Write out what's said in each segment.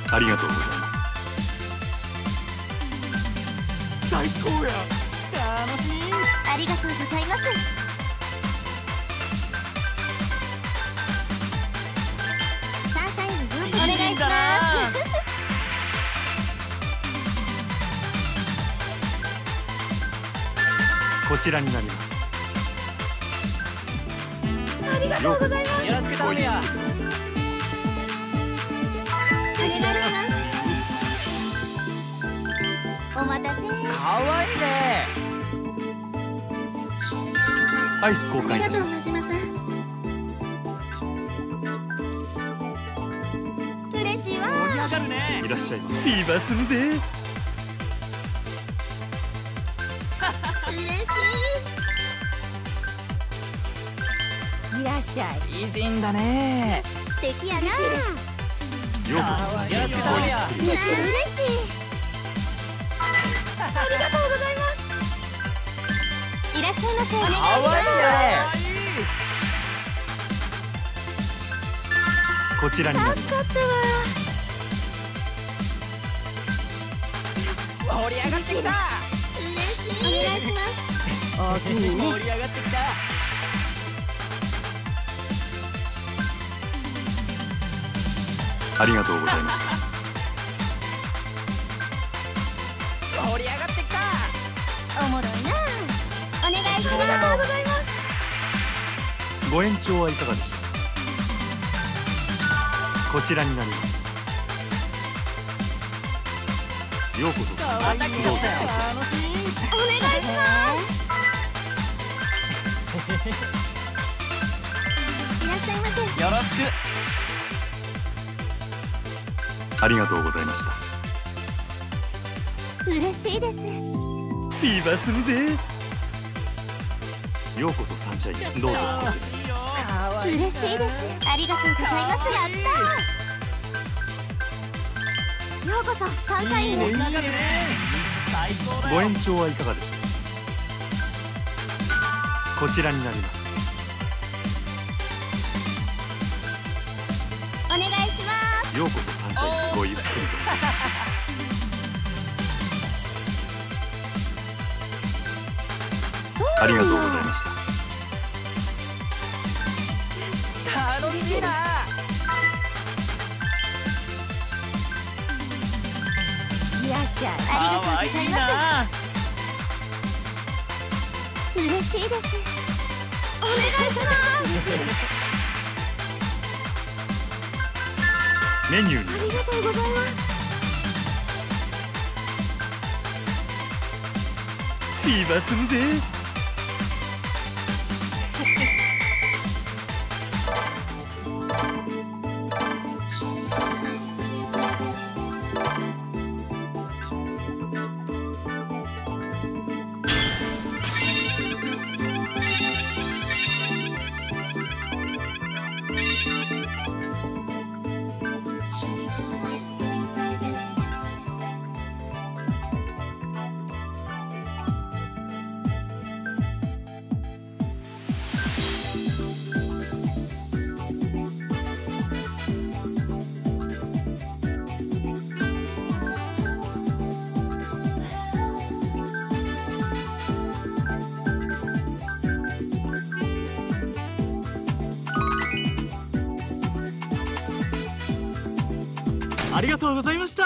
ありがとうございます。最高や。楽しみ。 ありがとうございます。サンシャインの分お願いします。 こちらになります。 ありがとうございます。 よろしく頼むよ。 お願いします。お待たせ。 かわいいね。 アイス交ありがとう換いたしま真島さん。嬉しいわ。 盛り上がるね。 す。いらっしゃいませ。ビーバスんで。 嬉しい。いらっしゃい。 美人だね。 素敵やな。 ようこそ。 よろしく頼むよ。 めっちゃ嬉しい。ありがとうございます。いらっしゃいませ。お願いしかわいいね。 こちらになります。 助かったわ。 盛り上がってきた。 嬉しい。お願いします。おおきにね。 盛り上がってきた。 ありがとうございました。 盛り上がってきた。 おもろいな。お願いします。ありがとうございます。 ご延長はいかがでしょう。こちらになります。ようこそ。 かわいいね。 どうぞ。 楽しお願いします。いらっしゃいませ。 み。よろしく。 ありがとうございました。 嬉しいです。 ビーバスんで。ようこそサンシャイン。どうぞ。 かわいい。 嬉しいです。ありがとうございます。やったー。ようこそサンシャインへ。 盛り上がるね。最高だよ。 ご延長はいかがでしょう。こちらになります。 お願いします。 ようこそサンシャイン。ごゆっくりと。 そうありがとうございました。 楽しいな。 いらっしゃい。あかわいいな。 りがとうございます。嬉しいです。お願いします。 メニューにありがとうございます。 ビーバスんで。 ありがとうございました。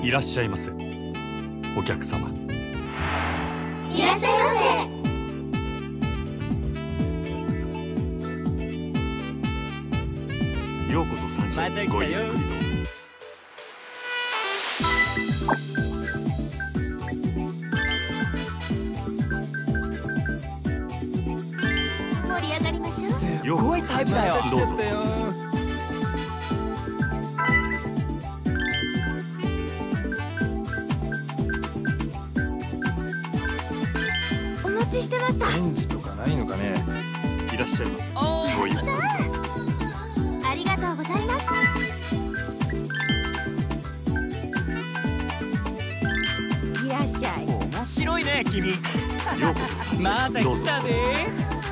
いらっしゃいませ。お客様。 いらっしゃいまようこそサンシャイン。ごゆっくりどうぞ。 盛り上がりましょう。 すごいタイプだよ。どうぞ。 お待ちしてました。 チェンジとかないのかね。 いらっしゃいませ。ごゆっくりどうぞ。 ありがとうございます。いらっしゃい。 面白いね君。 ようこそサンシャイン。 またどうぞ。 来たで。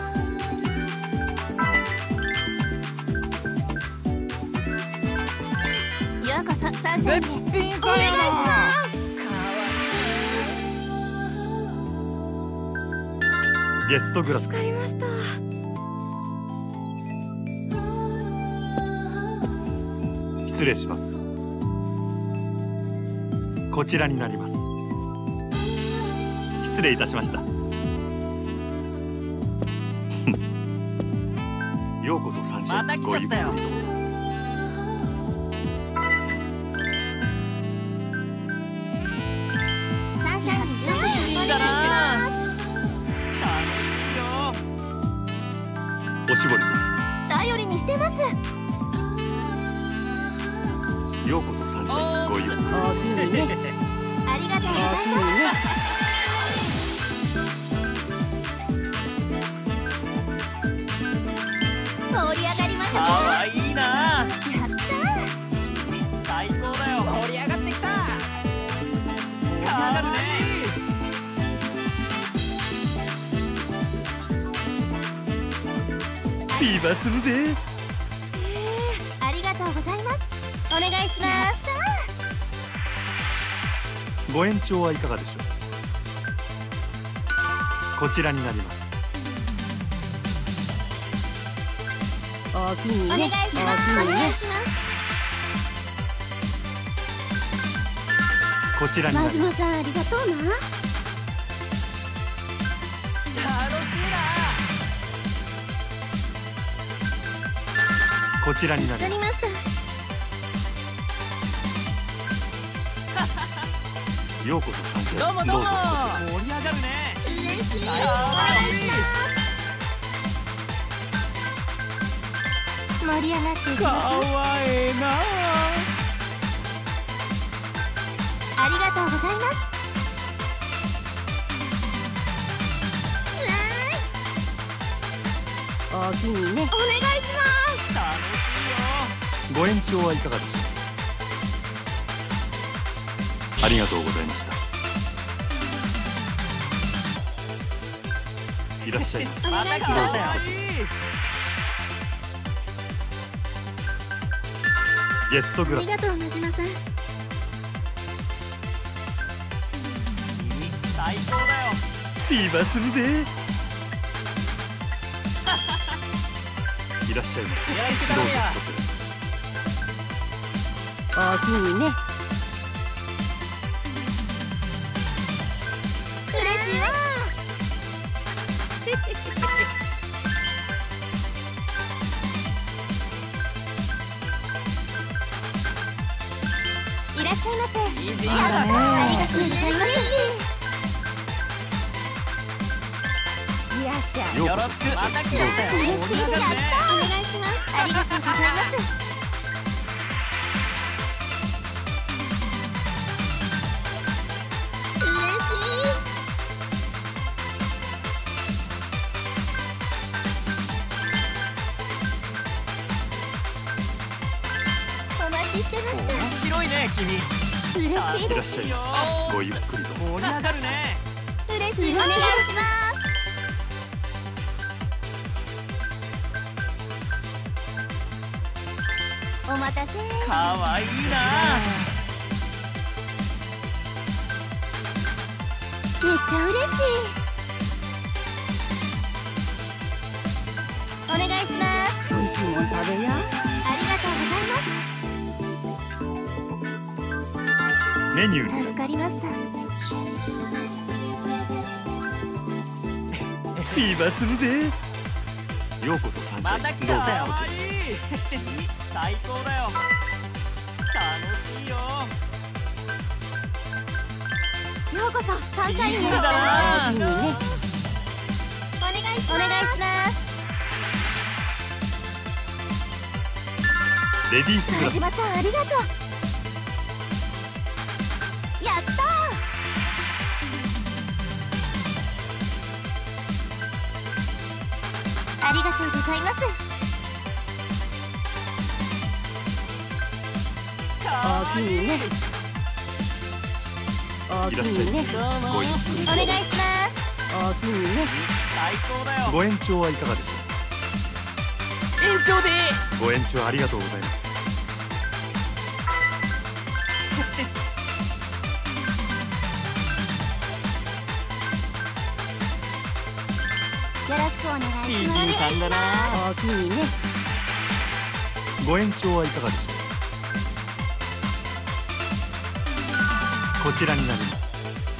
ようこそサンシャインへ。 絶品お願いします。 ゲストグラス。 わかりました。 失礼します。こちらになります。失礼いたしました。ようこそサンシャイン。 また来ちゃったよ。 サンシャインにようこそお願いしだな。 ます。 楽しいよ。 おしぼりで頼りにしてます。 す。ようこそサンシャイン。ごゆっくり。 おおきにね。ありがとうございます。盛り上がりましたね。 かわいいな。 やった最高だよ。盛り上がってきた。かわいいね。 ビーバーするで。 ありがとうございます。お願いします。 ご延長はいかがでしょう。こちらになります。 おきにね。お願いします。お願いします。 こちらになります。 真島さんありがとうな。 こちらになります。 わかりました。 ようこそサンシャイン。 どうもどうも。 ぞ。 盛り上がるね。 嬉しい。おかわ願いい。 いします。盛り上がっていきかましょう。 わいいな。 ありがとうございます。おおきにね。お願いします。 楽しいよ。 ご延長はいかがでしょう。ありがとうございました。いらっしゃいませ。 お願いしかます。 わいい。 ゲストグラス。 ありがとう真島さん。 君最高だよ。 ビーバーするで。いらっしゃいませ。 やられてたどうぞらや。 こちら。 おおきにね。嬉しいわ。いらっしゃいませ。 いいね。 ありがとうございます。いらっしゃい。 よろしく。また来ちゃったよ。 嬉しい盛り上がるね。 お願いします。ありがとうございます。嬉しい。お待ちしてまし面白いね君。 た。嬉しいいらです。 っしゃいませ。ごゆっくりどうぞ。 盛り上がるね。 嬉しい。お願いします。お待たせ。 かわいいな。 めっちゃ嬉しい。お願いします。美味しいもん食べや。ありがとうございます。 メニュー助かりました。 フィーバーするで。ようこそサンシャイン。 また来たよ。最高だよ。楽しいよ。 ようこそサンシャインへ。 いいだな。 おおきにね。お願いします。お願いします。 レディースグラ田島さんありがとう。やったー。ありがとうございます。おおきにね。おおきにね。 ごゆっくりお願いします。おおきにね。 最高だよ。 ご延長はいかがでしょ延長で。 う。ご延長ありがとうございます。 よろしくお願いします。 ピーチンさんだな。 おおきにね。 ご延長はいかがでしょう。こちらになります。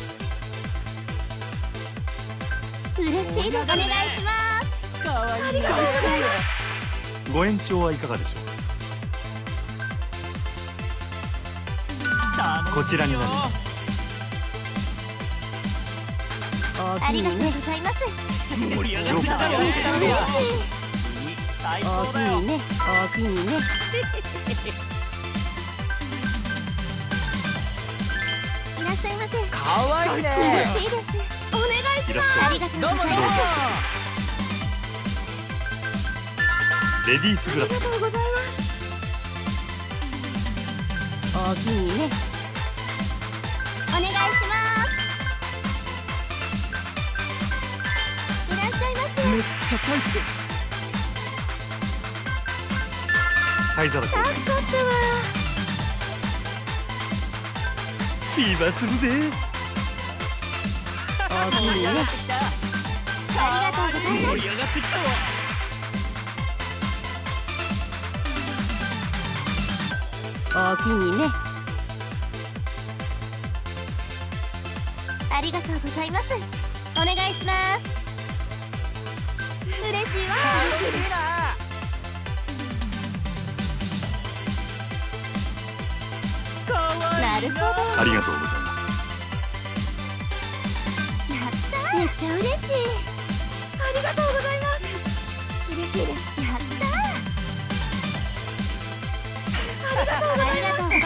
嬉しいです。お願いします。 かわいいね。 ご延長はいかがでしょう。こちらになります。 ありがとうございます。 盛り上がってたよ。最おお高だよ。 きにね。おおきにね。いらっしゃいませ。 かわいいね。 嬉しいです。お願いします。 いらっしゃいありがとうございどうもどうも。 ます。 レディースグラス。 ありがとうございます。おおきにね。お願いします。いらっしゃいませ。 めっちゃタイプ。 灰皿交換。 助かったわ。 フィーバーするで。 おおきにね。 盛り上がってきた。 ありがとうございます。 盛り上がってきたわ。 おおきにね。ありがとうございます。お願いします。嬉しいわ。嬉しいな。なるほど。 ありがとうございます。 やったー。めっちゃ嬉しい。ありがとうございます。嬉しいです。やったー。ありがとうございます。ありがとうございます。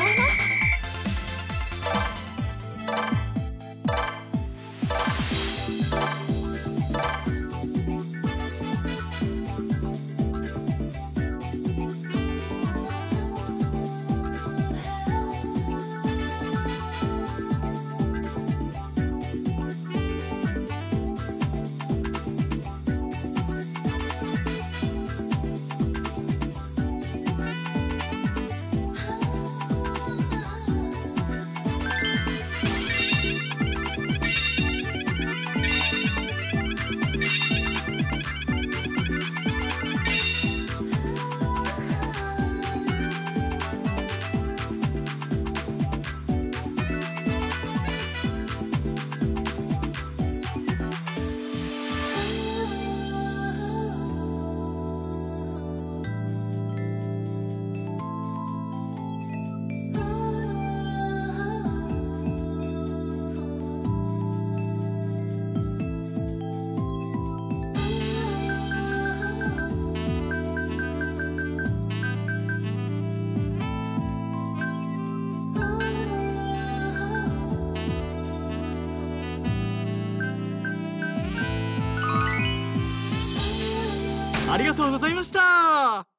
ありがとうございました。